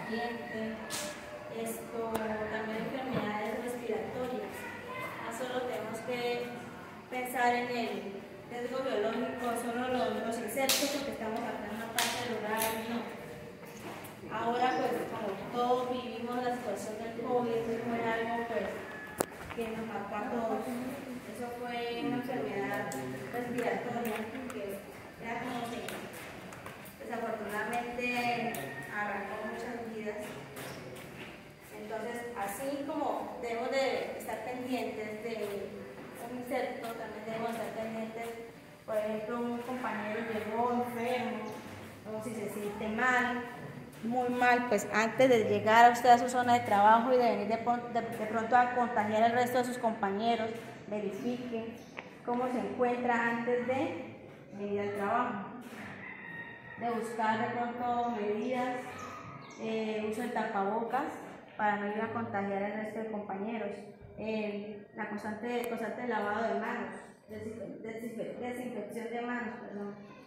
ambiente, también enfermedades respiratorias. No solo tenemos que pensar en el riesgo biológico, solo los insectos, porque estamos acá en una parte rural, no. Ahora pues como todos vivimos la situación del COVID, eso fue algo pues que nos marcó a todos. Eso fue una enfermedad respiratoria que era como que desafortunadamente arrancó muchas vidas. Entonces, así como debemos de estar pendientes de un insecto, también debemos estar pendientes, por ejemplo, un compañero llegó enfermo, o si se siente mal, muy mal, pues antes de llegar a usted a su zona de trabajo y de venir de pronto a contagiar al resto de sus compañeros, verifique cómo se encuentra antes de venir al trabajo, de buscar de pronto medidas, uso de tapabocas para no ir a contagiar al resto de compañeros, la constante lavado de manos, desinfección de manos, perdón.